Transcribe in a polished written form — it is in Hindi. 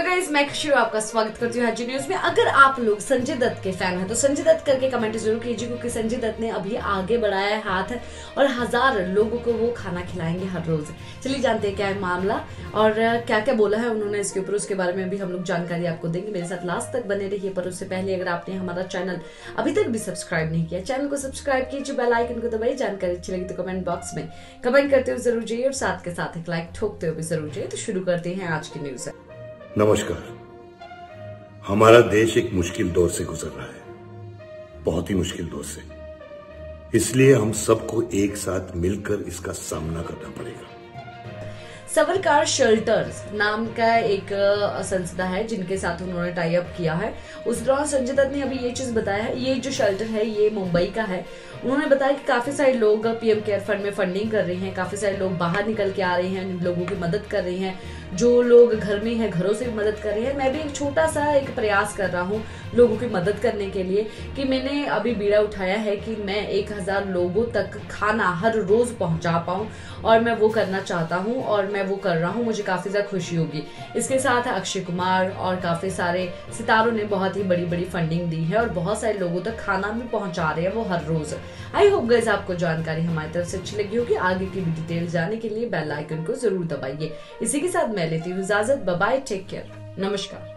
गाइस, मैं खुशी आपका स्वागत करती हूँ हाजी न्यूज में। अगर आप लोग संजय दत्त के फैन हैं तो संजय दत्त करके कमेंट जरूर कीजिए, क्योंकि संजय दत्त ने अभी आगे बढ़ाया है हाथ और 1000 लोगों को वो खाना खिलाएंगे हर रोज। चलिए जानते हैं क्या है मामला और क्या क्या बोला है उन्होंने इसके ऊपर। उसके बारे में भी हम लोग जानकारी आपको देंगे। मेरे साथ लास्ट तक बने रहिए। पर उससे पहले अगर आपने हमारा चैनल अभी तक भी सब्सक्राइब नहीं किया, चैनल को सब्सक्राइब कीजिए, बेल आइकन को दबाइए। जानकारी अच्छी लगी तो कमेंट बॉक्स में कमेंट करते हुए जरूर जाइए और साथ के साथ एक लाइक ठोकते हुए भी जरूर जाइए। तो शुरू करते हैं आज की न्यूज। नमस्कार। हमारा देश एक मुश्किल दौर से गुजर रहा है, बहुत ही मुश्किल दौर से। इसलिए हम सबको एक साथ मिलकर इसका सामना करना पड़ेगा। सवरकार शेल्टर्स नाम का एक संस्था है जिनके साथ उन्होंने टाई अप किया है। उस दौरान संजय दत्त ने अभी ये चीज बताया है। ये जो शेल्टर है ये मुंबई का है। उन्होंने बताया कि काफी सारे लोग पीएम केयर फंड में फंडिंग कर रहे हैं, काफी सारे लोग बाहर निकल के आ रहे हैं, लोगों की मदद कर रहे हैं। जो लोग घर में हैं घरों से भी मदद कर रहे हैं। मैं भी एक छोटा सा एक प्रयास कर रहा हूँ लोगों की मदद करने के लिए कि मैंने अभी बीड़ा उठाया है कि मैं 1000 लोगों तक खाना हर रोज पहुंचा पाऊं, और मैं वो करना चाहता हूं और मैं वो कर रहा हूं। मुझे काफी ज्यादा खुशी होगी। इसके साथ अक्षय कुमार और काफी सारे सितारों ने बहुत ही बड़ी बड़ी फंडिंग दी है और बहुत सारे लोगों तक खाना भी पहुंचा रहे हैं वो हर रोज। आई होप गाइस आपको जानकारी हमारी तरफ से अच्छी लगी होगी। आगे की भी डिटेल जाने के लिए बेल आइकन को जरूर दबाइए। इसी के साथ मैं लेती हूँ इजाजत। बाय बाय, टेक केयर, नमस्कार।